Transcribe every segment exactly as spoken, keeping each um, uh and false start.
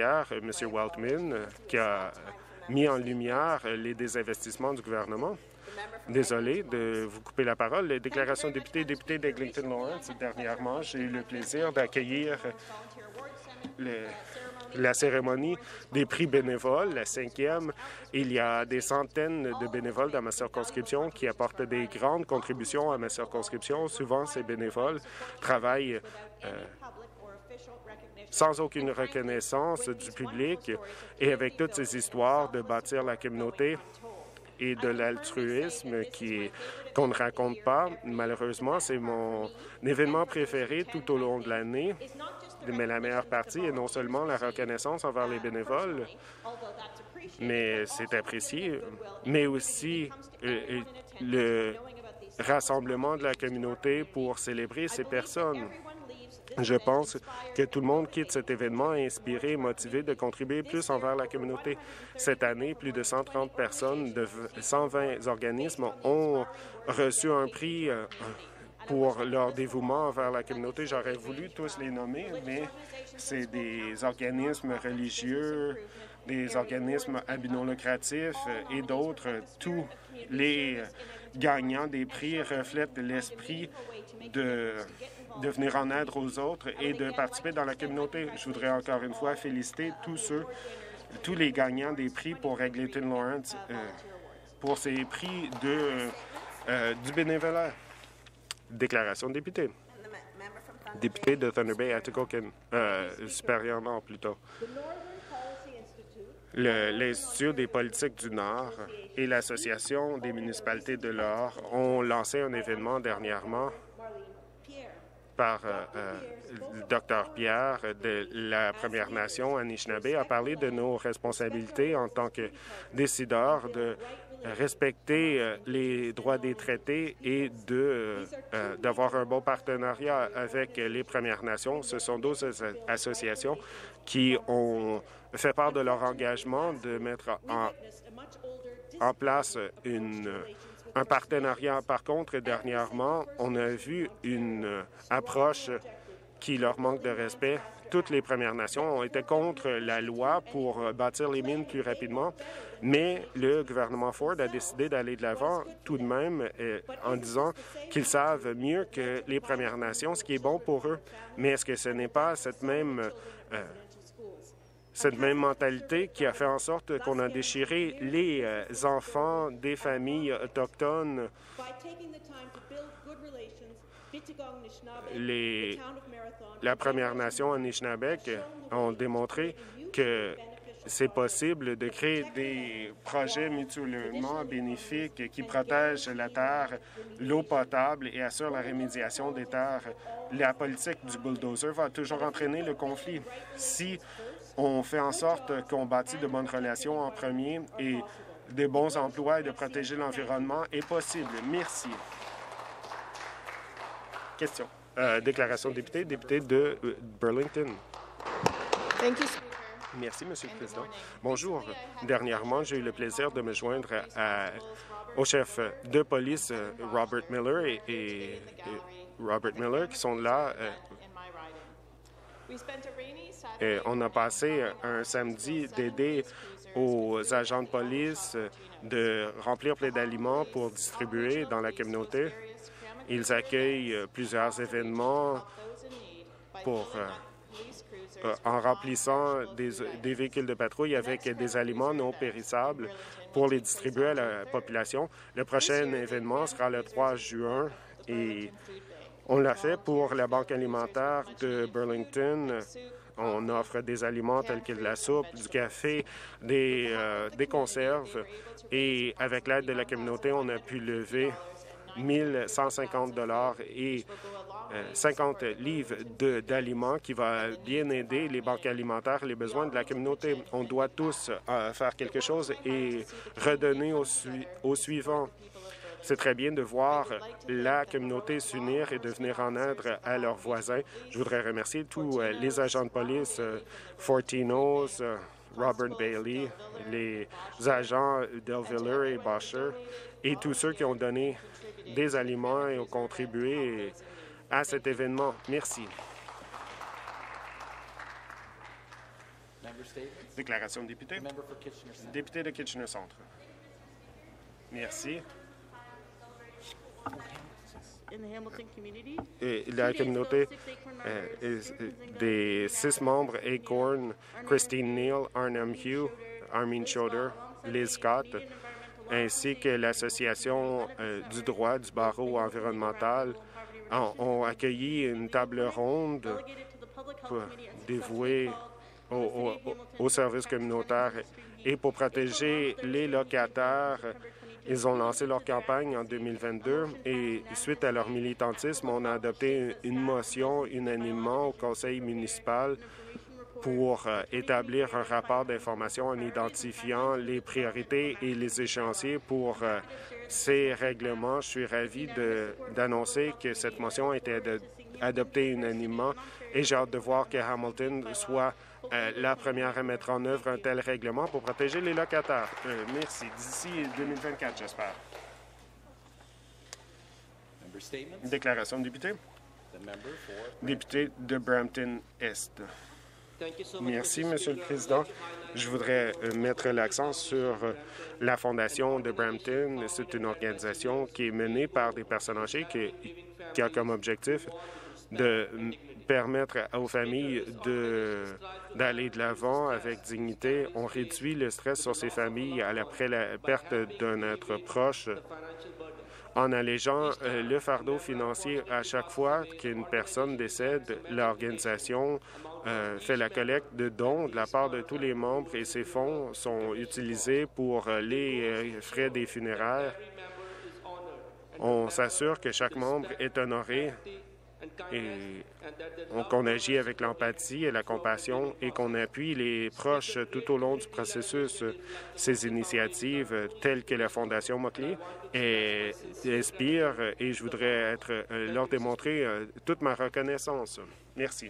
M. Weltman, qui a mis en lumière les désinvestissements du gouvernement. Désolé de vous couper la parole. Les déclarations de députés et députés d'Eglinton Lawrence. Dernièrement, j'ai eu le plaisir d'accueillir le la cérémonie des prix bénévoles, la cinquième. Il y a des centaines de bénévoles dans ma circonscription qui apportent des grandes contributions à ma circonscription. Souvent, ces bénévoles travaillent euh, sans aucune reconnaissance du public et avec toutes ces histoires de bâtir la communauté et de l'altruisme qui qu'on ne raconte pas. Malheureusement, c'est mon événement préféré tout au long de l'année. Mais la meilleure partie est non seulement la reconnaissance envers les bénévoles, mais c'est apprécié, mais aussi euh, le rassemblement de la communauté pour célébrer ces personnes. Je pense que tout le monde quitte cet événement inspiré et motivé de contribuer plus envers la communauté. Cette année, plus de cent trente personnes de cent vingt organismes ont reçu un prix euh, pour leur dévouement envers la communauté. J'aurais voulu tous les nommer, mais c'est des organismes religieux, des organismes à but non lucratif et d'autres. Tous les gagnants des prix reflètent l'esprit de, de venir en aide aux autres et de participer dans la communauté. Je voudrais encore une fois féliciter tous ceux, tous les gagnants des prix pour Eglinton Lawrence euh, pour ces prix de, euh, du bénévolat. Déclaration de député. Député de Thunder Bay, Atikokan, euh, supérieur Nord plutôt. L'Institut des politiques du Nord et l'Association des municipalités de l'Or ont lancé un événement dernièrement par euh, euh, le docteur Pierre de la Première Nation Anishinaabe a parlé de nos responsabilités en tant que décideurs de respecter euh, les droits des traités et de euh, d'avoir un bon partenariat avec les Premières Nations. Ce sont deux associations qui ont fait part de leur engagement de mettre en, en place une un partenariat. Par contre, dernièrement, on a vu une approche qui leur manque de respect. Toutes les Premières Nations ont été contre la loi pour bâtir les mines plus rapidement, mais le gouvernement Ford a décidé d'aller de l'avant tout de même euh, en disant qu'ils savent mieux que les Premières Nations ce qui est bon pour eux. Mais est-ce que ce n'est pas cette même euh, cette même mentalité qui a fait en sorte qu'on a déchiré les euh, enfants des familles autochtones? Les, la Première Nation Anishinaabeg ont démontré que c'est possible de créer des projets mutuellement bénéfiques qui protègent la terre, l'eau potable et assurent la rémédiation des terres. La politique du bulldozer va toujours entraîner le conflit. Si on fait en sorte qu'on bâtit de bonnes relations en premier et de bons emplois et de protéger l'environnement est possible. Merci. Question. Euh, déclaration de député, député de euh, Burlington. Thank you, Merci, Monsieur le Président. Bonjour. Dernièrement, j'ai eu le plaisir de me joindre à, au chef de police, Robert Miller, et, et, et Robert Miller, qui sont là. Euh, et on a passé un samedi d'aider aux agents de police de remplir plein d'aliments pour distribuer dans la communauté. Ils accueillent plusieurs événements pour, euh, euh, en remplissant des, des véhicules de patrouille avec des aliments non périssables pour les distribuer à la population. Le prochain événement sera le trois juin et on l'a fait pour la Banque alimentaire de Burlington. On offre des aliments tels que de la soupe, du café, des, euh, des conserves. Et avec l'aide de la communauté, on a pu lever mille cent cinquante dollars et euh, cinquante livres d'aliments qui va bien aider les banques alimentaires et les besoins de la communauté. On doit tous euh, faire quelque chose et redonner au, su au suivant. C'est très bien de voir la communauté s'unir et de venir en aide à leurs voisins. Je voudrais remercier tous euh, les agents de police, euh, Fortinos, euh, Robert Bailey, les agents Delviller et Bosher et tous ceux qui ont donné des aliments et ont contribué à cet événement. Merci. Déclaration de député. Député de Kitchener Centre. Merci. Et la communauté euh, est- des six membres, Acorn, Christine Neal, Arnhem Hugh, Armin Schroeder, Liz Scott, ainsi que l'Association euh, du droit du barreau environnemental ont, ont accueilli une table ronde pour- dévouée au, au, au service communautaire et pour protéger les locataires. Ils ont lancé leur campagne en deux mille vingt-deux et suite à leur militantisme, on a adopté une motion unanimement au conseil municipal pour euh, établir un rapport d'information en identifiant les priorités et les échéanciers pour euh, ces règlements. Je suis ravi de- d'annoncer que cette motion a été ado- adoptée unanimement et j'ai hâte de voir que Hamilton soit euh, la première à mettre en œuvre un tel règlement pour protéger les locataires. Euh, merci. D'ici deux mille vingt-quatre, j'espère. Déclaration de député. Député de Brampton-Est. Merci, Monsieur le Président. Je voudrais euh, mettre l'accent sur euh, la Fondation de Brampton. C'est une organisation qui est menée par des personnes âgées qui, qui a comme objectif de m- permettre aux familles de- d'aller de l'avant avec dignité. On réduit le stress sur ces familles après la perte d'un être proche en allégeant euh, le fardeau financier à chaque fois qu'une personne décède. L'organisation euh, fait la collecte de dons de la part de tous les membres et ces fonds sont utilisés pour euh, les euh, frais des funéraires. On s'assure que chaque membre est honoré et on- qu'on agit avec l'empathie et la compassion et qu'on appuie les proches tout au long du processus. Ces initiatives, euh, telles que la Fondation Mockley, et- inspirent et je voudrais être, euh, leur démontrer euh, toute ma reconnaissance. Merci.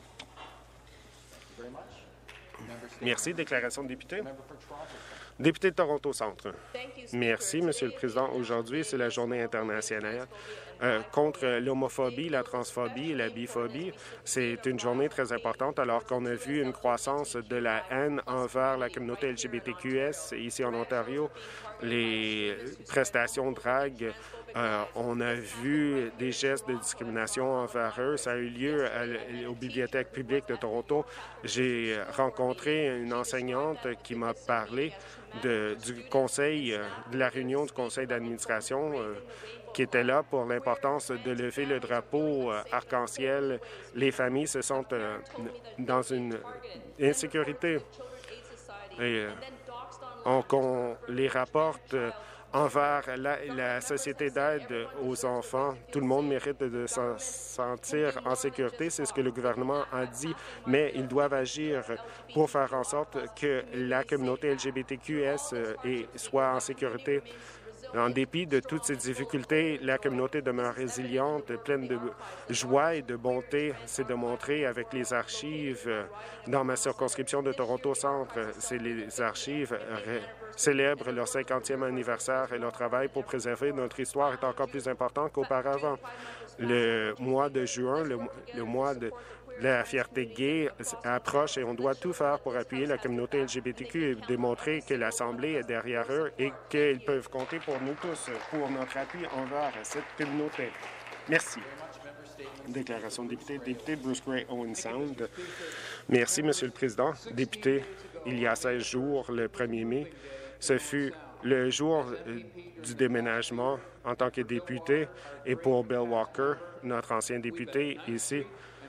Merci. Déclaration de député. Député de Toronto Centre. Merci, Monsieur le Président. Aujourd'hui, c'est la Journée internationale euh, contre l'homophobie, la transphobie et la biphobie. C'est une journée très importante alors qu'on a vu une croissance de la haine envers la communauté L G B T Q S ici en Ontario. Les prestations de drague, euh, on a vu des gestes de discrimination envers eux. Ça a eu lieu à l- aux bibliothèques publiques de Toronto. J'ai rencontré une enseignante qui m'a parlé de, du conseil, euh, de la réunion du conseil d'administration euh, qui était là pour l'importance de lever le drapeau euh, arc-en-ciel. Les familles se sentent euh, dans une insécurité. Et, euh, on, qu'on les rapporte euh, envers la, la société d'aide aux enfants. Tout le monde mérite de se sentir en sécurité, c'est ce que le gouvernement a dit, mais ils doivent agir pour faire en sorte que la communauté L G B T Q S euh, est- soit en sécurité. En dépit de toutes ces difficultés, la communauté demeure résiliente, pleine de joie et de bonté. C'est démontré avec les archives euh, dans ma circonscription de Toronto Centre. C'est les archives euh, célèbrent leur cinquantième anniversaire et leur travail pour préserver notre histoire est encore plus important qu'auparavant. Le mois de juin, le, le mois de la fierté gay approche et on doit tout faire pour appuyer la communauté L G B T Q et démontrer que l'Assemblée est derrière eux et qu'ils peuvent compter pour nous tous, pour notre appui envers cette communauté. Merci. Déclaration de député. Député Bruce Gray Owen Sound. Merci, Monsieur le Président. Député, il y a seize jours, le premier mai, ce fut le jour euh, du déménagement en tant que député et pour Bill Walker, notre ancien député ici,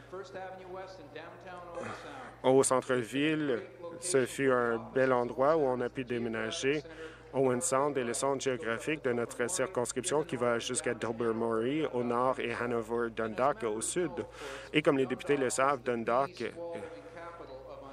au centre-ville, ce fut un bel endroit où on a pu déménager. Owen Sound est le centre géographique de notre circonscription qui va jusqu'à Dilbermory au nord et Hanover-Dundalk au sud. Et comme les députés le savent, Dundalk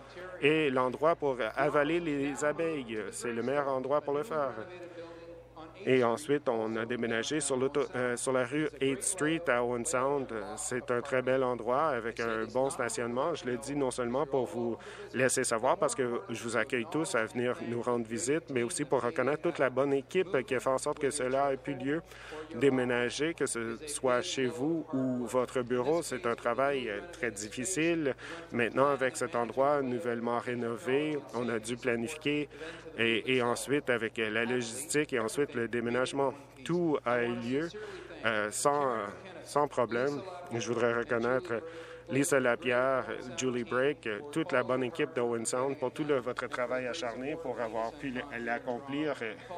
est l'endroit pour avaler les abeilles. C'est le meilleur endroit pour le faire. Et ensuite, on a déménagé sur, euh, sur la rue eighth street à Owen Sound. C'est un très bel endroit avec un bon stationnement. Je le dis non seulement pour vous laisser savoir, parce que je vous accueille tous à venir nous rendre visite, mais aussi pour reconnaître toute la bonne équipe qui a fait en sorte que cela ait pu lieu. Déménager, que ce soit chez vous ou votre bureau, c'est un travail très difficile. Maintenant, avec cet endroit nouvellement rénové, on a dû planifier et, et ensuite, avec la logistique et ensuite le déménagement, tout a eu lieu euh, sans, sans problème. Je voudrais reconnaître Lisa Lapierre, Julie Brake, toute la bonne équipe d'Owen Sound pour tout le, votre travail acharné pour avoir pu l'accomplir.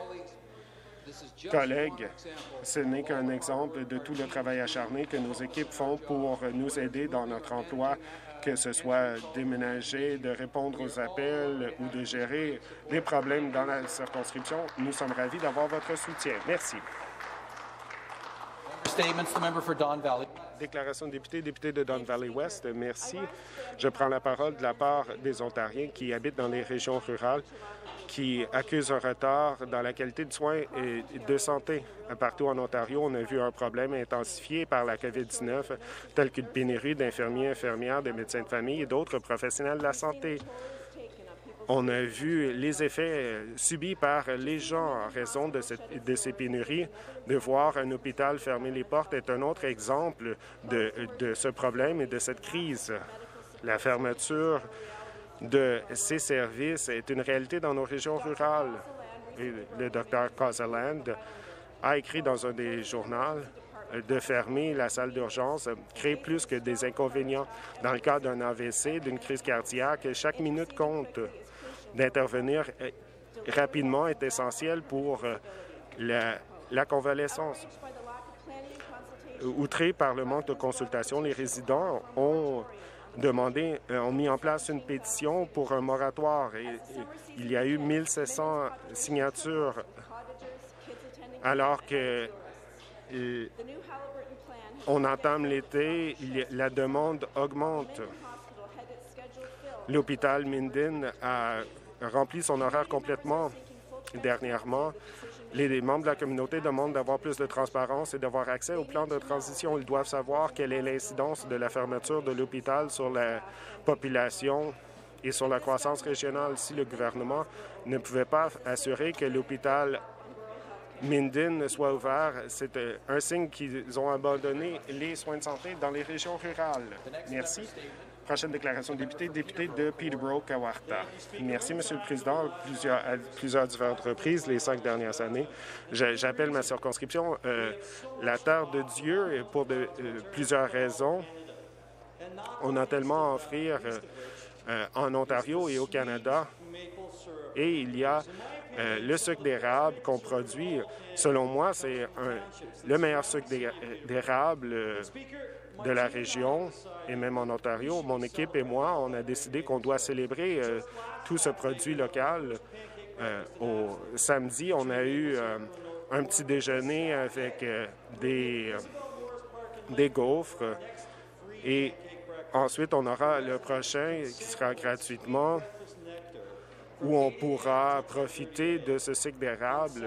Collègues, ce n'est qu'un exemple de tout le travail acharné que nos équipes font pour nous aider dans notre emploi, que ce soit déménager, de répondre aux appels ou de gérer des problèmes dans la circonscription. Nous sommes ravis d'avoir votre soutien. Merci. Statements, the member for Don Valley. Déclaration de député, député de Don Valley West. Merci. Je prends la parole de la part des Ontariens qui habitent dans les régions rurales, qui accusent un retard dans la qualité de soins et de santé. Partout en Ontario, on a vu un problème intensifié par la COVID dix-neuf, tel qu'une pénurie d'infirmiers, infirmières, de médecins de famille et d'autres professionnels de la santé. On a vu les effets subis par les gens en raison de, cette, de ces pénuries. De voir un hôpital fermer les portes est un autre exemple de, de ce problème et de cette crise. La fermeture de ces services est une réalité dans nos régions rurales. Et le docteur Causaland a écrit dans un des journaux de fermer la salle d'urgence crée plus que des inconvénients. Dans le cas d'un A V C, d'une crise cardiaque, chaque minute compte. D'intervenir rapidement est essentiel pour la, la convalescence. Outrés par le manque de consultation, les résidents ont demandé, ont mis en place une pétition pour un moratoire. Et, et, il y a eu mille sept cents signatures, alors que et, on entame l'été, la demande augmente. L'hôpital Minden a rempli son horaire complètement dernièrement. Les membres de la communauté demandent d'avoir plus de transparence et d'avoir accès au plan de transition. Ils doivent savoir quelle est l'incidence de la fermeture de l'hôpital sur la population et sur la croissance régionale. Si le gouvernement ne pouvait pas assurer que l'hôpital Minden soit ouvert, c'est un signe qu'ils ont abandonné les soins de santé dans les régions rurales. Merci. Prochaine déclaration de député, député de Peterborough-Kawartha. Merci, Monsieur le Président. Plusieurs, à plusieurs différentes reprises, les cinq dernières années, j'appelle ma circonscription euh, la terre de Dieu et pour de, euh, plusieurs raisons. On a tellement à offrir euh, euh, en Ontario et au Canada. Et il y a euh, le sucre d'érable qu'on produit. Selon moi, c'est le meilleur sucre d'érable euh, de la région et même en Ontario. Mon équipe et moi, on a décidé qu'on doit célébrer euh, tout ce produit local. Euh, au samedi, on a eu euh, un petit déjeuner avec euh, des, euh, des gaufres et ensuite, on aura le prochain qui sera gratuitement où on pourra profiter de ce sucre d'érable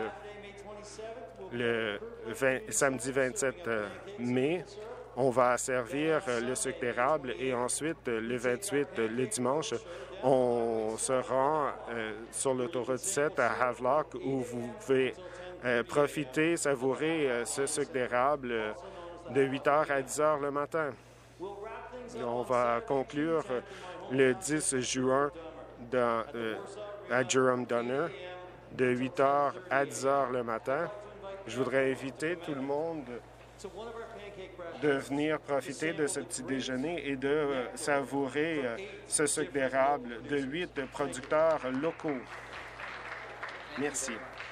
le vingt, samedi vingt-sept mai. On va servir le sucre d'érable et ensuite, le vingt-huit, le dimanche, on se rend euh, sur l'autoroute sept à Havelock où vous pouvez euh, profiter, savourer euh, ce sucre d'érable euh, de huit heures à dix heures le matin. On va conclure le dix juin dans, euh, à Jerome Donner de huit heures à dix heures le matin. Je voudrais inviter tout le monde de venir profiter de ce petit déjeuner et de euh, savourer euh, ce sucre d'érable de huit producteurs locaux. Merci.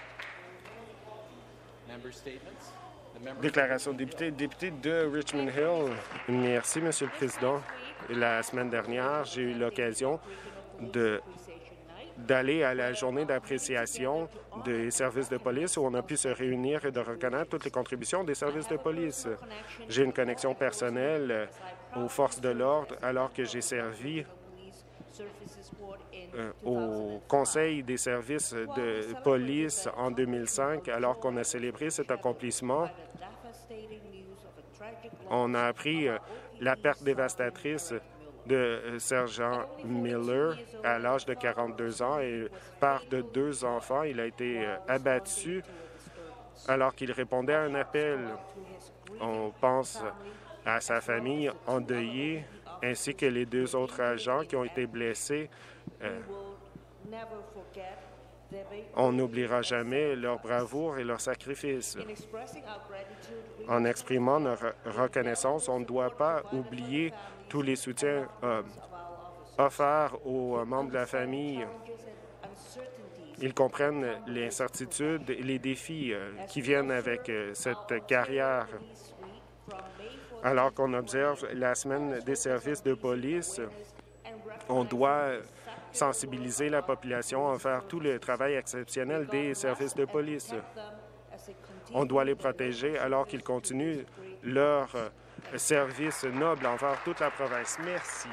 Déclaration de député, député de Richmond Hill. Merci, Monsieur le Président. La semaine dernière, j'ai eu l'occasion de d'aller à la journée d'appréciation des services de police où on a pu se réunir et de reconnaître toutes les contributions des services de police. J'ai une connexion personnelle aux forces de l'ordre alors que j'ai servi euh, au Conseil des services de police en deux mille cinq, alors qu'on a célébré cet accomplissement. On a appris euh, la perte dévastatrice de euh, sergent Miller à l'âge de quarante-deux ans et père de deux enfants. Il a été euh, abattu alors qu'il répondait à un appel. On pense à sa famille endeuillée ainsi que les deux autres agents qui ont été blessés. Euh, on n'oubliera jamais leur bravoure et leur sacrifice. En exprimant notre reconnaissance, on ne doit pas oublier tous les soutiens euh, offerts aux euh, membres de la famille. Ils comprennent les incertitudes et les défis euh, qui viennent avec euh, cette carrière. Alors qu'on observe la semaine des services de police, on doit sensibiliser la population à faire tout le travail exceptionnel des services de police. On doit les protéger alors qu'ils continuent leur service noble envers toute la province. Merci.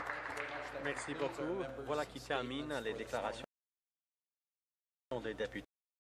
Merci beaucoup. Voilà qui termine les déclarations des députés.